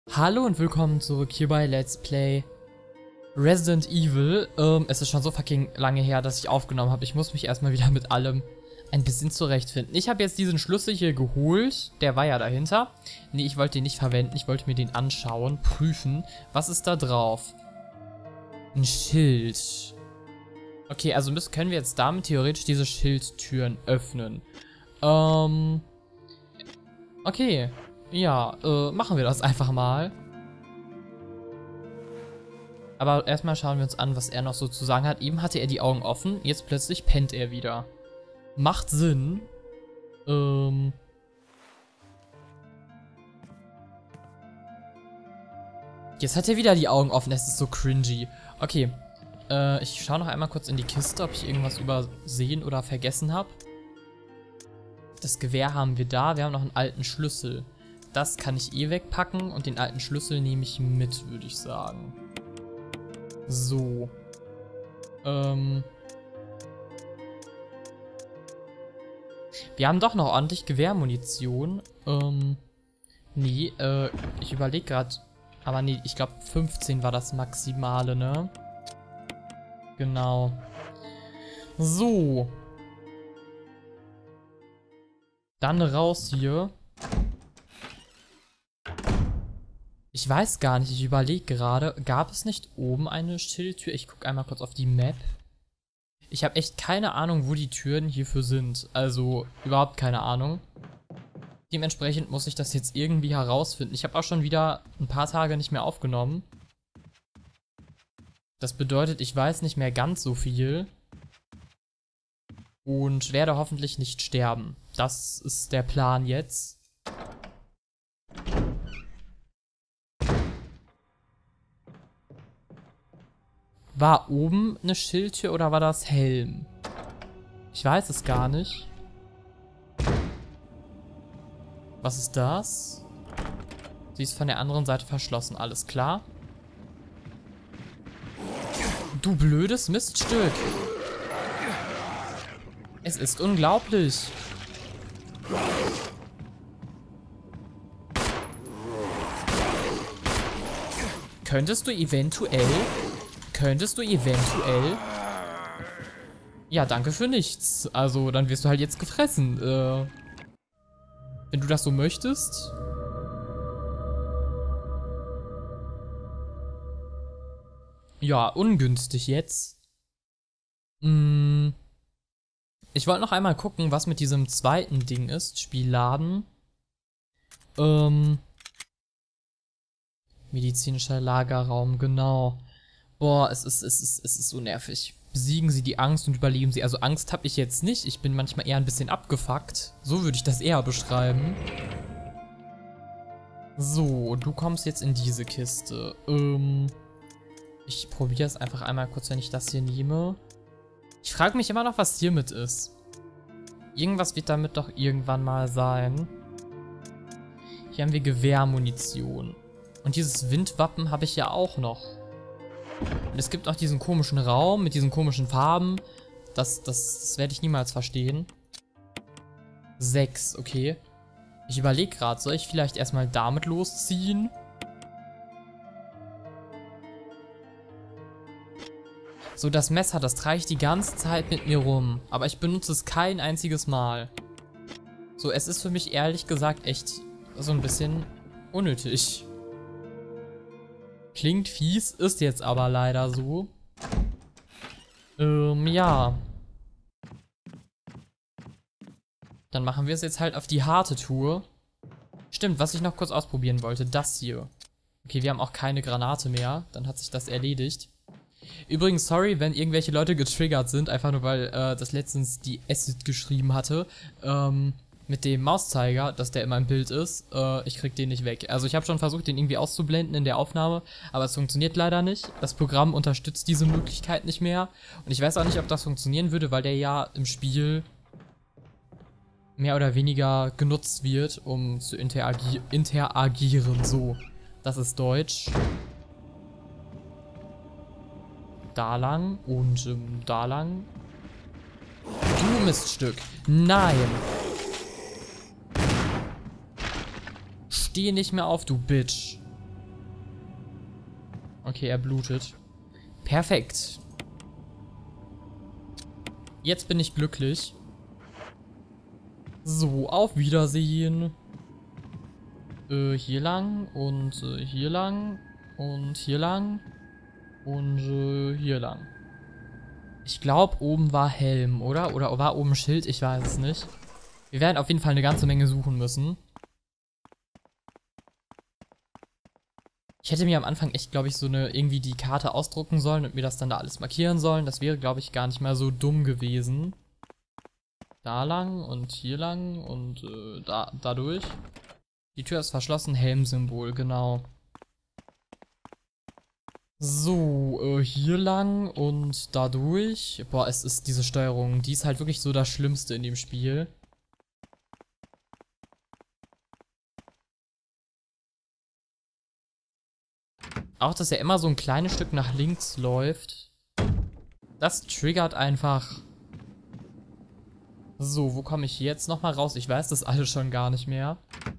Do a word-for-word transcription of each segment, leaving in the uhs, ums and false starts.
Hallo und willkommen zurück hier bei Let's Play Resident Evil. Ähm, es ist schon so fucking lange her, dass ich aufgenommen habe. Ich muss mich erstmal wieder mit allem ein bisschen zurechtfinden. Ich habe jetzt diesen Schlüssel hier geholt. Der war ja dahinter. Nee, ich wollte den nicht verwenden. Ich wollte mir den anschauen, prüfen. Was ist da drauf? Ein Schild. Okay, also müssen, können wir jetzt damit theoretisch diese Schildtüren öffnen. Ähm... Okay. Ja, äh, machen wir das einfach mal. Aber erstmal schauen wir uns an, was er noch so zu sagen hat. Eben hatte er die Augen offen, jetzt plötzlich pennt er wieder. Macht Sinn. Ähm... Jetzt hat er wieder die Augen offen, es ist so cringy. Okay, äh, ich schaue noch einmal kurz in die Kiste, ob ich irgendwas übersehen oder vergessen habe. Das Gewehr haben wir da, wir haben noch einen alten Schlüssel. Das kann ich eh wegpacken und den alten Schlüssel nehme ich mit, würde ich sagen. So. Ähm. Wir haben doch noch ordentlich Gewehrmunition. Ähm. Nee, äh, ich überlege gerade. Aber nee, ich glaube fünfzehn war das Maximale, ne? Genau. So. Dann raus hier. Ich weiß gar nicht, ich überlege gerade, gab es nicht oben eine Schildtür? Ich gucke einmal kurz auf die Map. Ich habe echt keine Ahnung, wo die Türen hierfür sind. Also überhaupt keine Ahnung. Dementsprechend muss ich das jetzt irgendwie herausfinden. Ich habe auch schon wieder ein paar Tage nicht mehr aufgenommen. Das bedeutet, ich weiß nicht mehr ganz so viel. Und werde hoffentlich nicht sterben. Das ist der Plan jetzt. War oben eine Schildtür oder war das Helm? Ich weiß es gar nicht. Was ist das? Sie ist von der anderen Seite verschlossen, alles klar. Du blödes Miststück. Es ist unglaublich. Könntest du eventuell... Könntest du eventuell... Ja, danke für nichts. Also, dann wirst du halt jetzt gefressen. Äh, wenn du das so möchtest. Ja, ungünstig jetzt. Hm. Ich wollte noch einmal gucken, was mit diesem zweiten Ding ist. Spielladen. Ähm. Medizinischer Lagerraum, genau. Boah, es ist, es ist, es ist so nervig. Besiegen Sie die Angst und überleben Sie. Also Angst habe ich jetzt nicht. Ich bin manchmal eher ein bisschen abgefuckt. So würde ich das eher beschreiben. So, du kommst jetzt in diese Kiste. Ähm, ich probiere es einfach einmal kurz, wenn ich das hier nehme. Ich frage mich immer noch, was hiermit ist. Irgendwas wird damit doch irgendwann mal sein. Hier haben wir Gewehrmunition. Und dieses Windwappen habe ich ja auch noch. Und es gibt auch diesen komischen Raum mit diesen komischen Farben. Das, das, das werde ich niemals verstehen. Sechs, okay. Ich überlege gerade, soll ich vielleicht erstmal damit losziehen? So, das Messer, das trage ich die ganze Zeit mit mir rum. Aber ich benutze es kein einziges Mal. So, es ist für mich ehrlich gesagt echt so ein bisschen unnötig. Klingt fies, ist jetzt aber leider so. Ähm, ja. Dann machen wir es jetzt halt auf die harte Tour. Stimmt, was ich noch kurz ausprobieren wollte, das hier. Okay, wir haben auch keine Granate mehr, dann hat sich das erledigt. Übrigens, sorry, wenn irgendwelche Leute getriggert sind, einfach nur weil äh, das letztens die Acid geschrieben hatte. Ähm... Mit dem Mauszeiger, dass der immer im Bild ist, äh, ich krieg den nicht weg. Also ich habe schon versucht, den irgendwie auszublenden in der Aufnahme, aber es funktioniert leider nicht. Das Programm unterstützt diese Möglichkeit nicht mehr. Und ich weiß auch nicht, ob das funktionieren würde, weil der ja im Spiel mehr oder weniger genutzt wird, um zu interagi interagieren. So, das ist Deutsch. Da lang und ähm, da lang. Du Miststück. Nein. Steh nicht mehr auf, du Bitch. Okay, er blutet. Perfekt. Jetzt bin ich glücklich. So, auf Wiedersehen. Äh, hier lang und äh, hier lang und hier lang und äh, hier lang. Ich glaube, oben war Helm, oder? Oder war oben Schild? Ich weiß es nicht. Wir werden auf jeden Fall eine ganze Menge suchen müssen. Ich hätte mir am Anfang echt, glaube ich, so eine irgendwie die Karte ausdrucken sollen und mir das dann da alles markieren sollen. Das wäre, glaube ich, gar nicht mal so dumm gewesen. Da lang und hier lang und äh, da dadurch. Die Tür ist verschlossen, Helmsymbol, genau. So, äh, hier lang und dadurch. Boah, es ist diese Steuerung, die ist halt wirklich so das Schlimmste in dem Spiel. Auch, dass er immer so ein kleines Stück nach links läuft. Das triggert einfach. So, wo komme ich jetzt nochmal raus? Ich weiß das alles schon gar nicht mehr.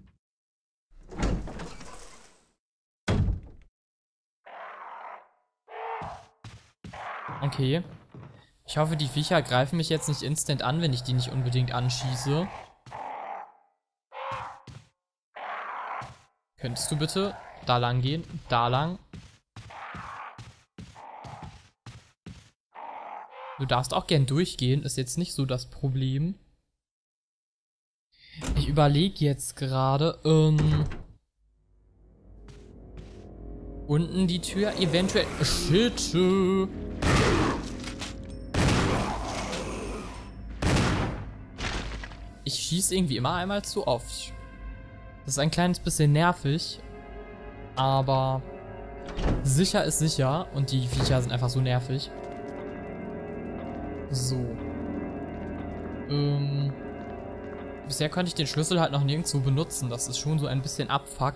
Okay. Ich hoffe, die Viecher greifen mich jetzt nicht instant an, wenn ich die nicht unbedingt anschieße. Könntest du bitte da lang gehen? Da lang. Du darfst auch gern durchgehen, ist jetzt nicht so das Problem. Ich überlege jetzt gerade, ähm... unten die Tür, eventuell... Shit! Ich schieße irgendwie immer einmal zu oft. Das ist ein kleines bisschen nervig. Aber... sicher ist sicher. Und die Viecher sind einfach so nervig. So. Ähm... Bisher konnte ich den Schlüssel halt noch nirgendwo benutzen. Das ist schon so ein bisschen Abfuck.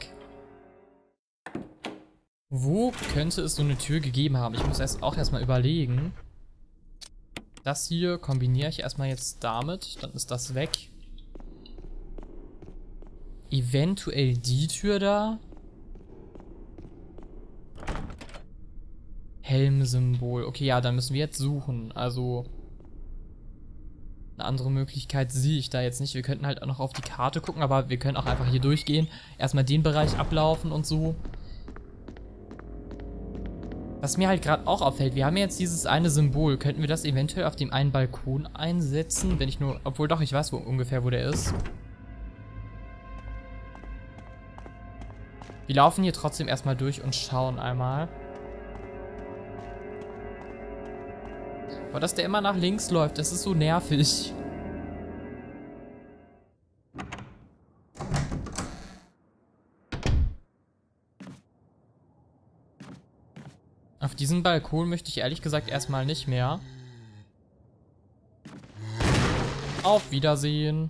Wo könnte es so eine Tür gegeben haben? Ich muss erst auch erstmal überlegen. Das hier kombiniere ich erstmal jetzt damit. Dann ist das weg. Eventuell die Tür da. Helmsymbol. Okay, ja, dann müssen wir jetzt suchen. Also... eine andere Möglichkeit sehe ich da jetzt nicht. Wir könnten halt auch noch auf die Karte gucken, aber wir können auch einfach hier durchgehen. Erstmal den Bereich ablaufen und so. Was mir halt gerade auch auffällt, wir haben jetzt dieses eine Symbol. Könnten wir das eventuell auf dem einen Balkon einsetzen? Wenn ich nur... obwohl doch, ich weiß wo, ungefähr, wo der ist. Wir laufen hier trotzdem erstmal durch und schauen einmal. Aber dass der immer nach links läuft, das ist so nervig. Auf diesen Balkon möchte ich ehrlich gesagt erstmal nicht mehr. Auf Wiedersehen.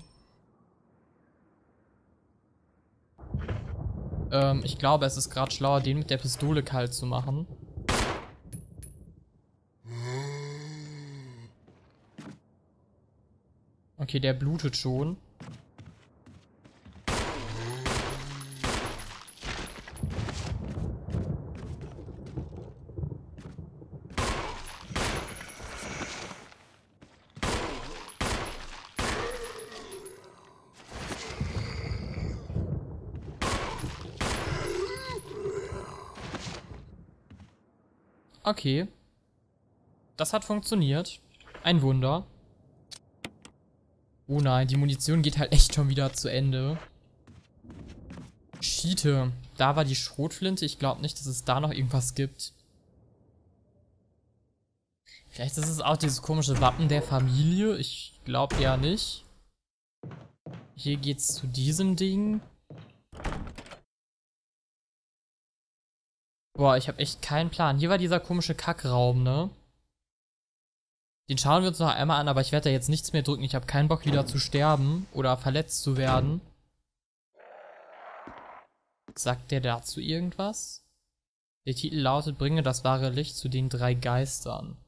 Ähm, ich glaube, es ist gerade schlauer, den mit der Pistole kalt zu machen. Okay, der blutet schon. Okay. Das hat funktioniert. Ein Wunder. Oh nein, die Munition geht halt echt schon wieder zu Ende. Schiete. Da war die Schrotflinte. Ich glaube nicht, dass es da noch irgendwas gibt. Vielleicht ist es auch dieses komische Wappen der Familie. Ich glaube eher nicht. Hier geht's zu diesem Ding. Boah, ich habe echt keinen Plan. Hier war dieser komische Kackraum, ne? Den schauen wir uns noch einmal an, aber ich werde da jetzt nichts mehr drücken. Ich habe keinen Bock, wieder zu sterben oder verletzt zu werden. Sagt der dazu irgendwas? Der Titel lautet: Bringe das wahre Licht zu den drei Geistern.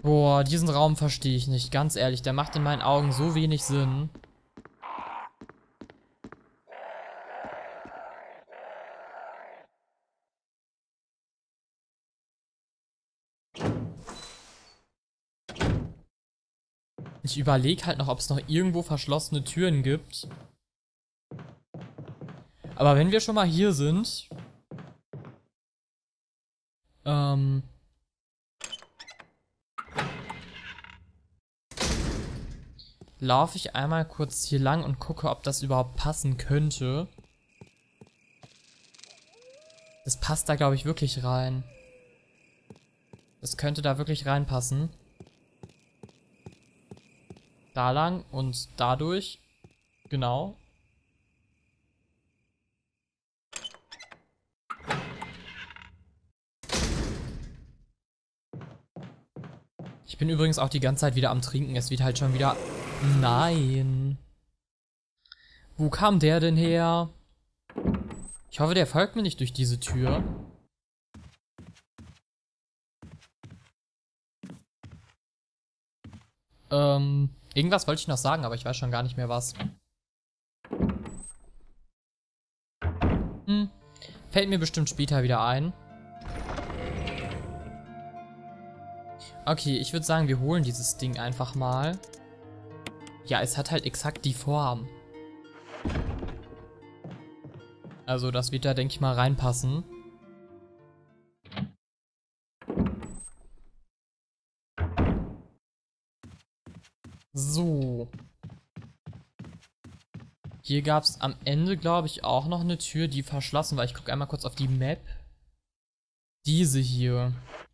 Boah, diesen Raum verstehe ich nicht. Ganz ehrlich, der macht in meinen Augen so wenig Sinn. Ich überlege halt noch, ob es noch irgendwo verschlossene Türen gibt. Aber wenn wir schon mal hier sind... Ähm... laufe ich einmal kurz hier lang und gucke, ob das überhaupt passen könnte. Das passt da, glaube ich, wirklich rein. Das könnte da wirklich reinpassen. Da lang und dadurch. Genau. Ich bin übrigens auch die ganze Zeit wieder am Trinken. Es wird halt schon wieder... Nein. Wo kam der denn her? Ich hoffe, der folgt mir nicht durch diese Tür. Ähm, irgendwas wollte ich noch sagen, aber ich weiß schon gar nicht mehr was. Hm, fällt mir bestimmt später wieder ein. Okay, ich würde sagen, wir holen dieses Ding einfach mal. Ja, es hat halt exakt die Form. Also das wird da, denke ich mal, reinpassen. So. Hier gab es am Ende, glaube ich, auch noch eine Tür, die verschlossen war. Ich gucke einmal kurz auf die Map. Diese hier.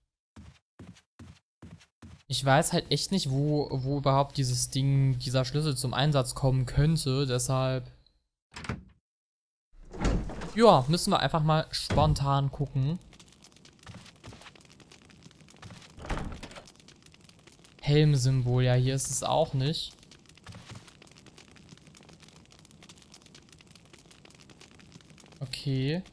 Ich weiß halt echt nicht, wo, wo überhaupt dieses Ding, dieser Schlüssel zum Einsatz kommen könnte. Deshalb... ja, müssen wir einfach mal spontan gucken. Helmsymbol, ja, hier ist es auch nicht. Okay.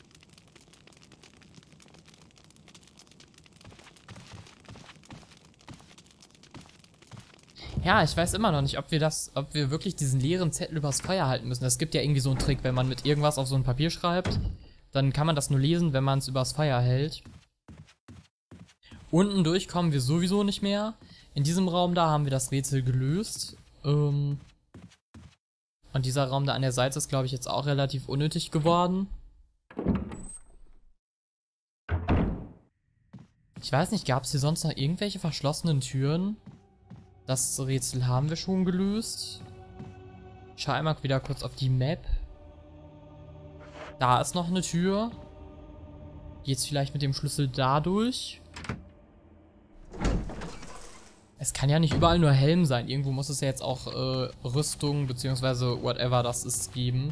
Ja, ich weiß immer noch nicht, ob wir das, ob wir wirklich diesen leeren Zettel übers Feuer halten müssen. Es gibt ja irgendwie so einen Trick, wenn man mit irgendwas auf so ein Papier schreibt, dann kann man das nur lesen, wenn man es übers Feuer hält. Unten durch kommen wir sowieso nicht mehr. In diesem Raum da haben wir das Rätsel gelöst. Ähm Und dieser Raum da an der Seite ist, glaube ich, jetzt auch relativ unnötig geworden. Ich weiß nicht, gab es hier sonst noch irgendwelche verschlossenen Türen? Das Rätsel haben wir schon gelöst. Ich schaue einmal wieder kurz auf die Map. Da ist noch eine Tür. Geht's vielleicht mit dem Schlüssel da durch? Es kann ja nicht überall nur Helm sein. Irgendwo muss es ja jetzt auch äh, Rüstung bzw. whatever das ist geben.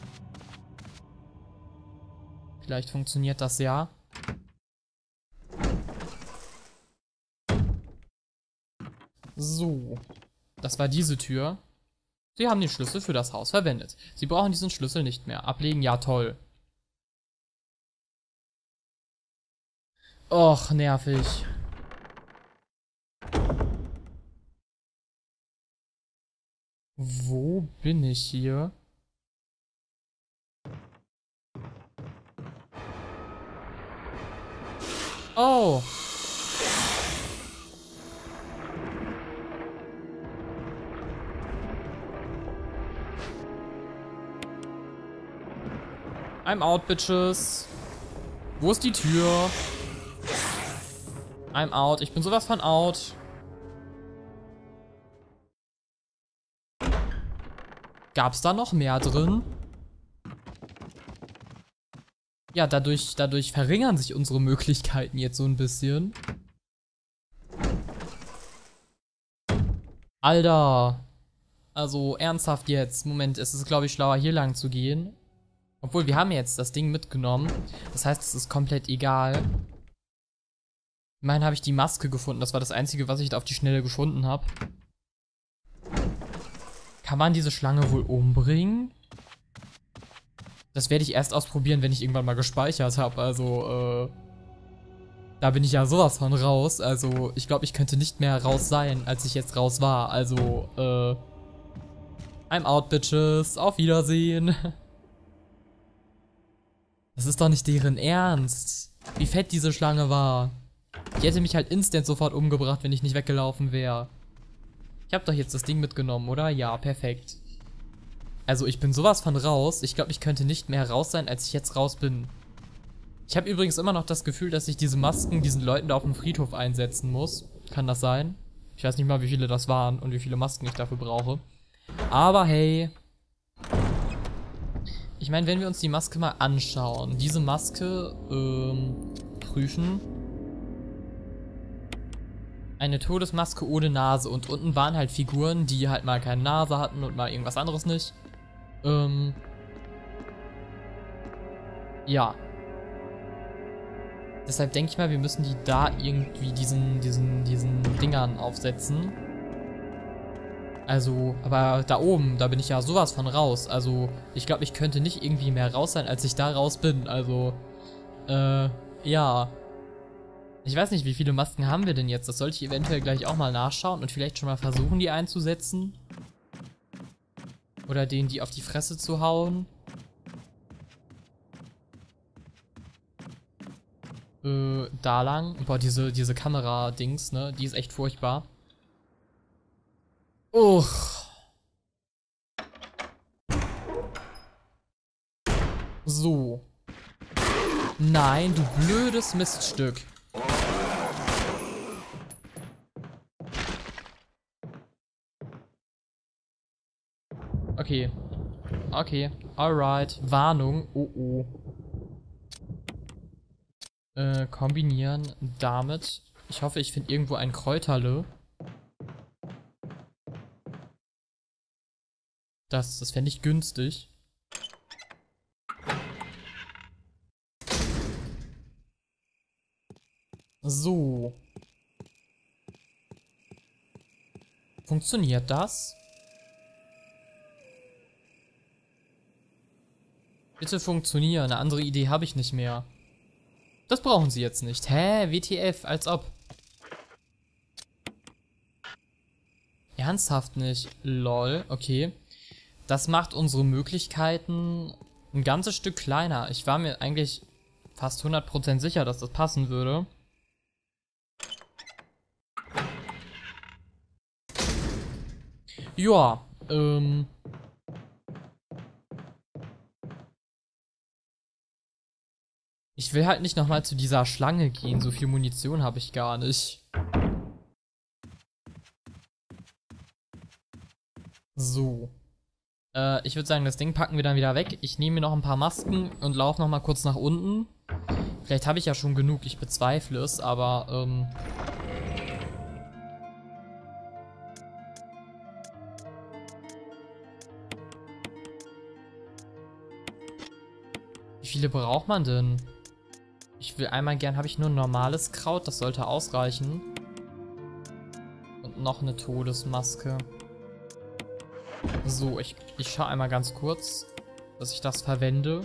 Vielleicht funktioniert das ja. So. Das war diese Tür. Sie haben den Schlüssel für das Haus verwendet. Sie brauchen diesen Schlüssel nicht mehr. Ablegen, ja toll. Och, nervig. Wo bin ich hier? Oh. I'm out, bitches. Wo ist die Tür? I'm out. Ich bin sowas von out. Gab's da noch mehr drin? Ja, dadurch, dadurch verringern sich unsere Möglichkeiten jetzt so ein bisschen. Alter. Also, ernsthaft jetzt. Moment, es ist, glaube ich, schlauer, hier lang zu gehen. Obwohl, wir haben jetzt das Ding mitgenommen. Das heißt, es ist komplett egal. Immerhin habe ich die Maske gefunden. Das war das Einzige, was ich da auf die Schnelle gefunden habe. Kann man diese Schlange wohl umbringen? Das werde ich erst ausprobieren, wenn ich irgendwann mal gespeichert habe. Also, äh... Da bin ich ja sowas von raus. Also, ich glaube, ich könnte nicht mehr raus sein, als ich jetzt raus war. Also, äh... I'm out, bitches. Auf Wiedersehen. Das ist doch nicht deren Ernst. Wie fett diese Schlange war. Die hätte mich halt instant sofort umgebracht, wenn ich nicht weggelaufen wäre. Ich habe doch jetzt das Ding mitgenommen, oder? Ja, perfekt. Also, ich bin sowas von raus. Ich glaube, ich könnte nicht mehr raus sein, als ich jetzt raus bin. Ich habe übrigens immer noch das Gefühl, dass ich diese Masken diesen Leuten da auf dem Friedhof einsetzen muss. Kann das sein? Ich weiß nicht mal, wie viele das waren und wie viele Masken ich dafür brauche. Aber hey. Ich meine, wenn wir uns die Maske mal anschauen. Diese Maske, ähm, prüfen. Eine Todesmaske ohne Nase. Und unten waren halt Figuren, die halt mal keine Nase hatten und mal irgendwas anderes nicht. Ähm. Ja. Deshalb denke ich mal, wir müssen die da irgendwie diesen, diesen, diesen Dingern aufsetzen. Also, aber da oben, da bin ich ja sowas von raus. Also, ich glaube, ich könnte nicht irgendwie mehr raus sein, als ich da raus bin. Also, äh, ja. Ich weiß nicht, wie viele Masken haben wir denn jetzt? Das sollte ich eventuell gleich auch mal nachschauen und vielleicht schon mal versuchen, die einzusetzen. Oder denen die auf die Fresse zu hauen. Äh, da lang. Boah, diese, diese Kamera-Dings, ne? Die ist echt furchtbar. Uch. So. Nein, du blödes Miststück. Okay. Okay. Alright. Warnung. Oh oh. Äh, kombinieren damit. Ich hoffe, ich finde irgendwo ein Kräuterle. Das, das fände ich günstig. So. Funktioniert das? Bitte funktionieren. Eine andere Idee habe ich nicht mehr. Das brauchen sie jetzt nicht. Hä? W T F, als ob. Ernsthaft nicht. Lol, okay. Das macht unsere Möglichkeiten ein ganzes Stück kleiner. Ich war mir eigentlich fast hundert Prozent sicher, dass das passen würde. Ja, ähm... ich will halt nicht nochmal zu dieser Schlange gehen. So viel Munition habe ich gar nicht. So. Äh, ich würde sagen, das Ding packen wir dann wieder weg. Ich nehme mir noch ein paar Masken und laufe nochmal kurz nach unten. Vielleicht habe ich ja schon genug, ich bezweifle es, aber, ähm... wie viele braucht man denn? Ich will einmal gern, habe ich nur ein normales Kraut, das sollte ausreichen. Und noch eine Todesmaske. So, ich, ich schaue einmal ganz kurz, dass ich das verwende.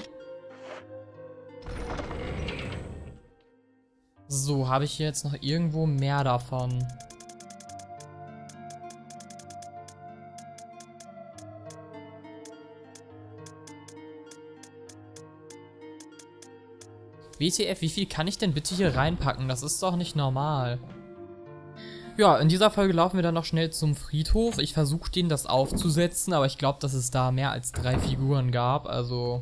So, habe ich hier jetzt noch irgendwo mehr davon? W T F, wie viel kann ich denn bitte hier reinpacken? Das ist doch nicht normal. Ja, in dieser Folge laufen wir dann noch schnell zum Friedhof. Ich versuche denen das aufzusetzen, aber ich glaube, dass es da mehr als drei Figuren gab, also...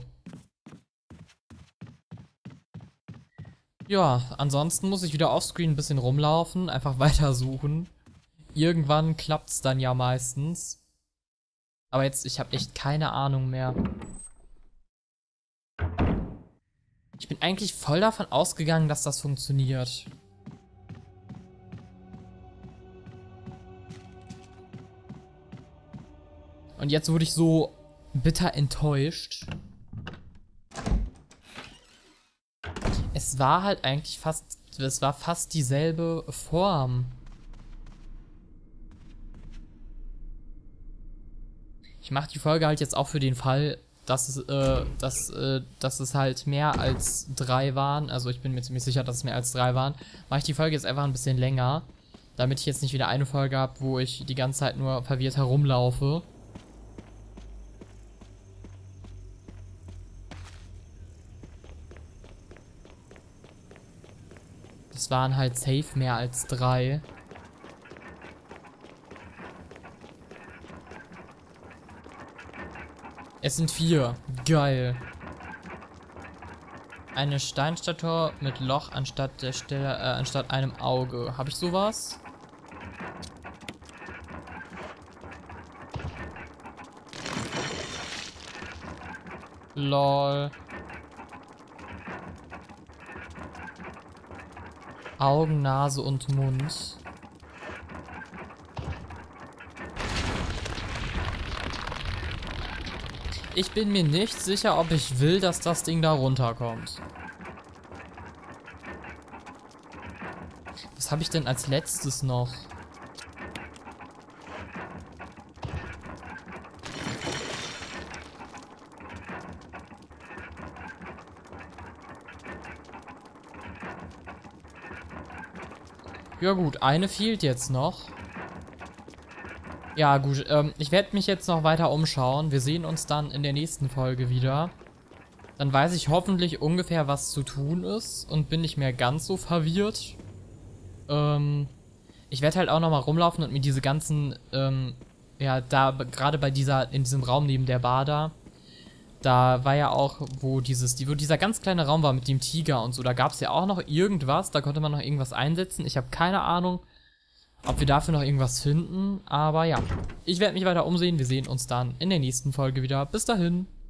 ja, ansonsten muss ich wieder offscreen ein bisschen rumlaufen, einfach weitersuchen. Irgendwann klappt's dann ja meistens. Aber jetzt, ich habe echt keine Ahnung mehr. Ich bin eigentlich voll davon ausgegangen, dass das funktioniert. Und jetzt wurde ich so bitter enttäuscht. Es war halt eigentlich fast, es war fast dieselbe Form. Ich mache die Folge halt jetzt auch für den Fall, dass es, äh, dass, äh, dass es halt mehr als drei waren. Also ich bin mir ziemlich sicher, dass es mehr als drei waren. Mache ich die Folge jetzt einfach ein bisschen länger, damit ich jetzt nicht wieder eine Folge habe, wo ich die ganze Zeit nur verwirrt herumlaufe. Das waren halt safe mehr als drei. Es sind vier. Geil. Eine Steinstatue mit Loch anstatt der Stelle, äh, anstatt einem Auge. Habe ich sowas? Lol. Augen, Nase und Mund. Ich bin mir nicht sicher, ob ich will, dass das Ding da runterkommt. Was habe ich denn als letztes noch? Ja gut, eine fehlt jetzt noch. Ja gut, ähm, ich werde mich jetzt noch weiter umschauen. Wir sehen uns dann in der nächsten Folge wieder. Dann weiß ich hoffentlich ungefähr, was zu tun ist und bin nicht mehr ganz so verwirrt. Ähm, ich werde halt auch nochmal rumlaufen und mir diese ganzen, ähm, ja, da, gerade bei dieser, in diesem Raum neben der Bar da, da war ja auch, wo dieses, wo dieser ganz kleine Raum war mit dem Tiger und so, da gab es ja auch noch irgendwas, da konnte man noch irgendwas einsetzen. Ich habe keine Ahnung, ob wir dafür noch irgendwas finden, aber ja. Ich werde mich weiter umsehen, wir sehen uns dann in der nächsten Folge wieder. Bis dahin.